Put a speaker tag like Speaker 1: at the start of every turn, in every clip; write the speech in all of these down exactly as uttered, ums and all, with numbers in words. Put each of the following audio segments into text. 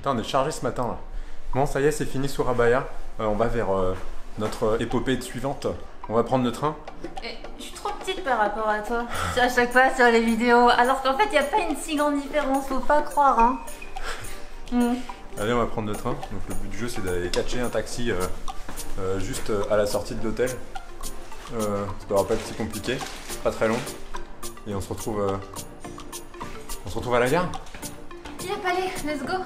Speaker 1: Putain, on est chargé ce matin là. Bon, ça y est, c'est fini sur Abaya. Euh, on va vers euh, notre épopée suivante. On va prendre le train.
Speaker 2: Et je suis trop petite par rapport à toi. À chaque fois sur les vidéos. Alors qu'en fait, il n'y a pas une si grande différence. Faut pas croire, hein. Mm.
Speaker 1: Allez, on va prendre le train. Donc le but du jeu, c'est d'aller catcher un taxi euh, euh, juste à la sortie de l'hôtel. Euh, ça devra pas être si compliqué, pas très long. Et on se retrouve, euh, on se retrouve à la gare.
Speaker 2: Yep, allez, let's go.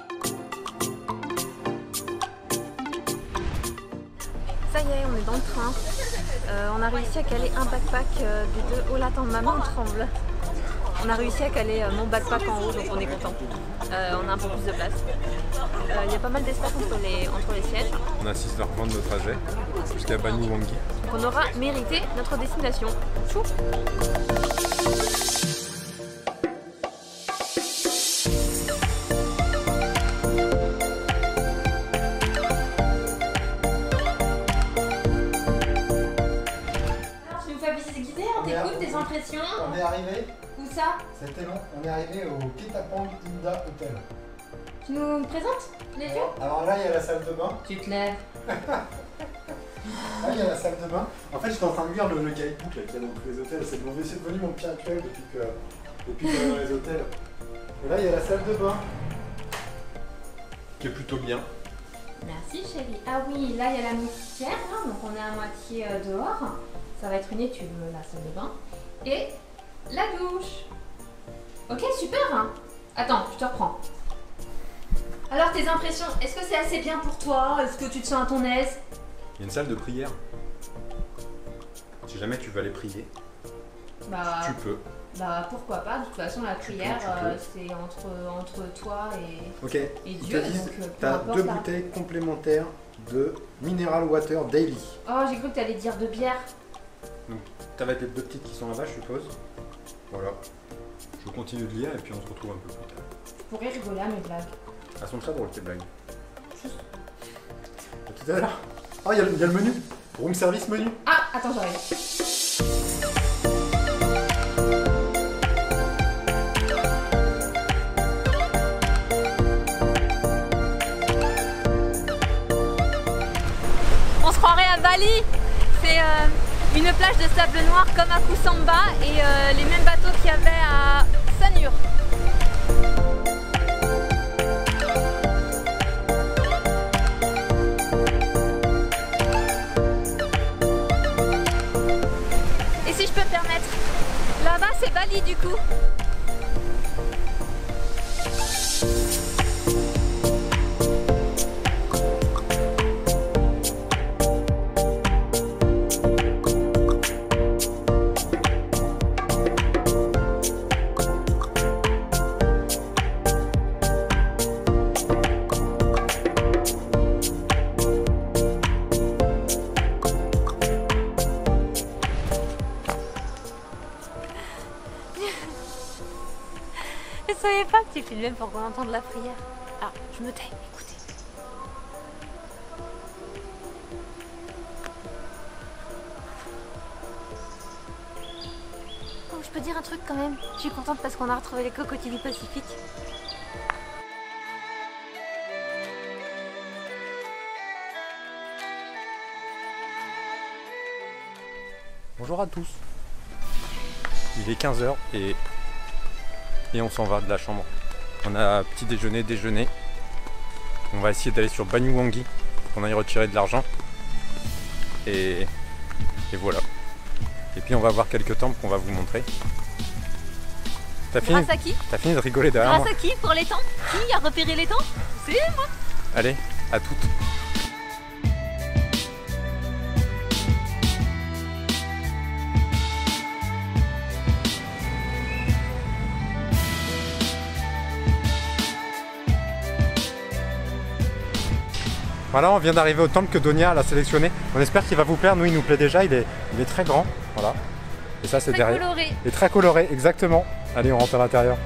Speaker 2: Ça y est, on est dans le train. Euh, on a réussi à caler un backpack euh, des deux. Oh là, attends, ma main tremble. On a réussi à caler euh, mon backpack en haut, donc on est content. Euh, on a un peu plus de place. Il euh, y a pas mal d'espace entre les, entre les sièges.
Speaker 1: On a six heures vingt de trajet jusqu'à Banyuwangi.
Speaker 2: Donc on aura mérité notre destination. Chou. Tes impressions?
Speaker 3: On est arrivé.
Speaker 2: Où ça?
Speaker 3: C'était long. On est arrivé au Ketapang Inda Hotel.
Speaker 2: Tu nous présentes les lieux?
Speaker 3: Alors là, il y a la salle de bain.
Speaker 2: Tu te lèves.
Speaker 3: Là, il y a la salle de bain. En fait, j'étais en train de lire le, le guidebook qu'il y a dans tous les hôtels. C'est devenu mon pied actuel depuis que, depuis que je vais dans les hôtels. Et là, il y a la salle de bain.
Speaker 1: Qui est plutôt bien.
Speaker 2: Merci chérie. Ah oui, là il y a la moustiquaire, hein, donc on est à moitié euh, dehors. Ça va être une étude, la salle de bain. Et la douche. Ok, super, hein. Attends, je te reprends. Alors tes impressions, est-ce que c'est assez bien pour toi? Est-ce que tu te sens à ton aise?
Speaker 1: Il y a une salle de prière. Si jamais tu veux aller prier,
Speaker 2: bah,
Speaker 1: tu peux.
Speaker 2: Bah pourquoi pas, de toute façon la prière euh, c'est entre, entre toi et,
Speaker 3: ok.
Speaker 2: et Dieu.
Speaker 3: Tu as deux là. bouteilles complémentaires de mineral water daily.
Speaker 2: Oh, j'ai cru que tu allais dire de bière.
Speaker 1: Donc t'avais les deux petites qui sont là-bas, je suppose. Voilà. Je continue de lire et puis on se retrouve un peu plus tard.
Speaker 2: Tu pourrais rigoler à mes blagues.
Speaker 1: Elles sont très drôles tes blagues.
Speaker 2: Juste.
Speaker 3: À tout à l'heure. Ah, il y, y a le menu. Room service menu.
Speaker 2: Ah, attends, j'arrive. On se croirait à Bali. C'est euh, une plage de sable noir comme à Kusamba et euh, les mêmes bateaux qu'il y avait à Sanur. Et si je peux me permettre, là-bas c'est Bali du coup. Je ne savais pas que tu filmais pour qu'on entende la prière. Ah, je me tais, écoutez. Oh, je peux dire un truc quand même. Je suis contente parce qu'on a retrouvé les cocotiers du Pacifique.
Speaker 1: Bonjour à tous. Il est quinze heures et, et on s'en va de la chambre. On a petit déjeuner, déjeuner. On va essayer d'aller sur Banyuwangi pour qu'on aille retirer de l'argent. Et, et voilà. Et puis on va voir quelques temples qu'on va vous montrer. T'as fini,
Speaker 2: Grâce à qui
Speaker 1: T'as fini de rigoler derrière
Speaker 2: Grâce
Speaker 1: moi.
Speaker 2: à qui pour les temples? Qui a repéré les temples? C'est moi.
Speaker 1: Allez, à toutes. Voilà, on vient d'arriver au temple que Donia a sélectionné. On espère qu'il va vous plaire. Nous, il nous plaît déjà. Il est, il est très grand. Voilà. Et ça, c'est derrière.
Speaker 2: Très coloré.
Speaker 1: Et très coloré, exactement. Allez, on rentre à l'intérieur.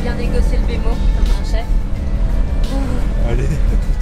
Speaker 2: bien négocier le bémo comme un chef.
Speaker 1: Allez.